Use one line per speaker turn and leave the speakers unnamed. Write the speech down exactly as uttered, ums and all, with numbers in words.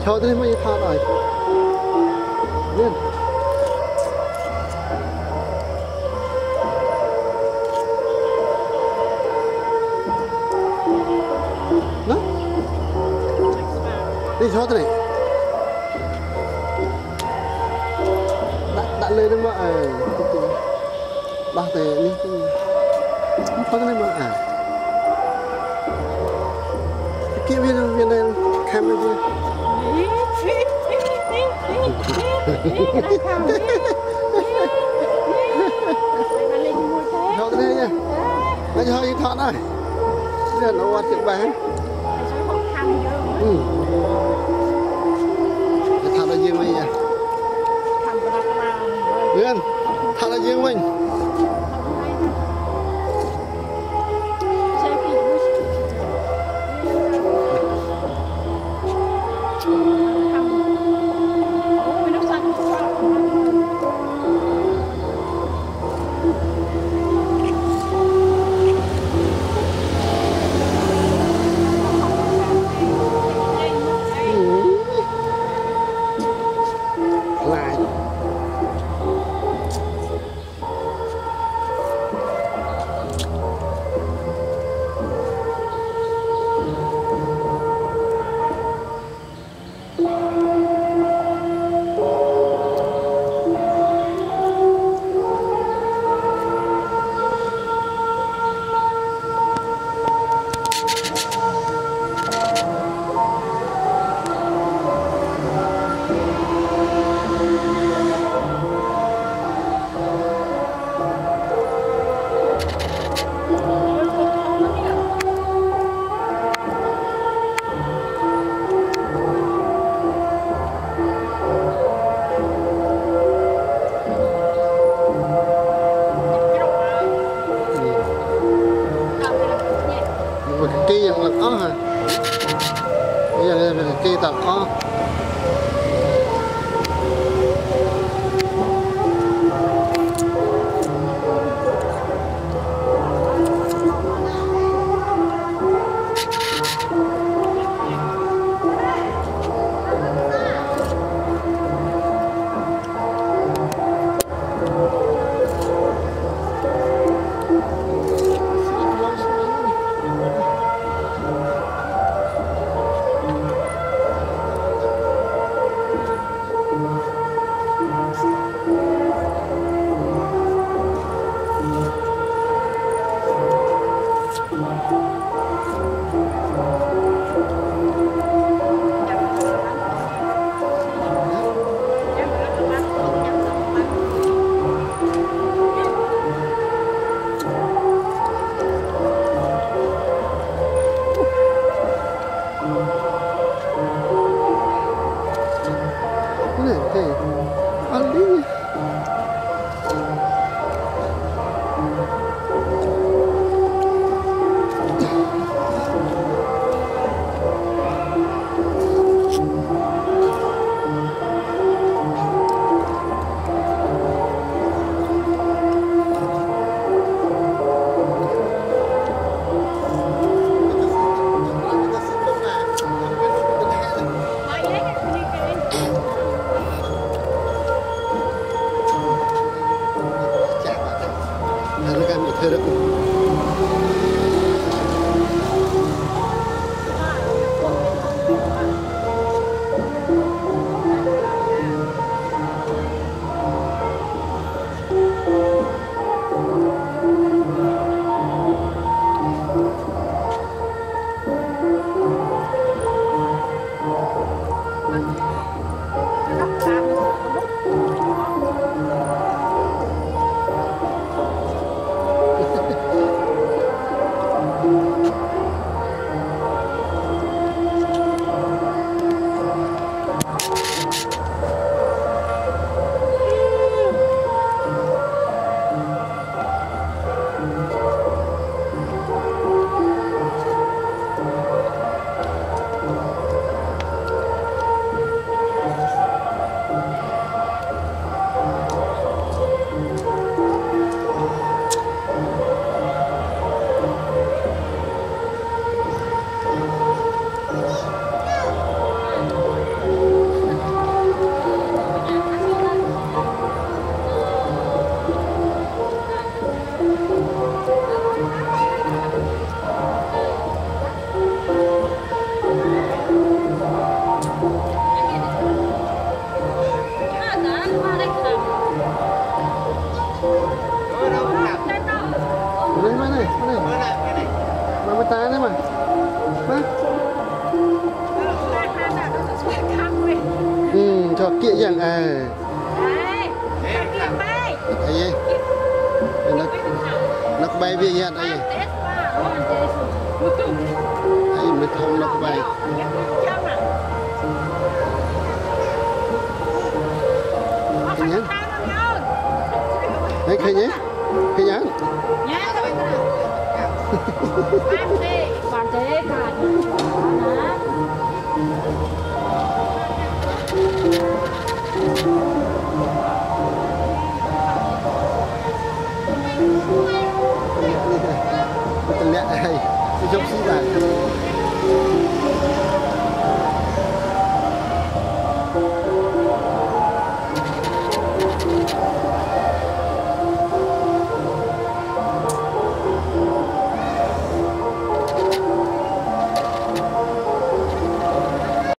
thôi thế mới thao rồi lên đó đi cho thế này đã đã lên đến mà ba tề đi không có cái mà à kia viên viên này cam này viên thôi thế nha nó cho hơi thọn này giờ nó qua tiệm bán ừ thằng nó riêng mình nha viên thằng nó riêng mình kia yang lực ó hả bây giờ là kia tập ó ta đấy mà má ừ cho kia dạng à cái gì nó nó bay về hiện đây đây mới thông nó bay cái nhá đấy cái nhá cái nhá
bạn thế cả